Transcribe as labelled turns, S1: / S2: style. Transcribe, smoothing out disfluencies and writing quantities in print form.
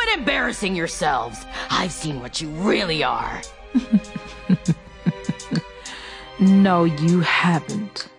S1: Quit embarrassing yourselves. I've seen what you really are.
S2: No, you haven't.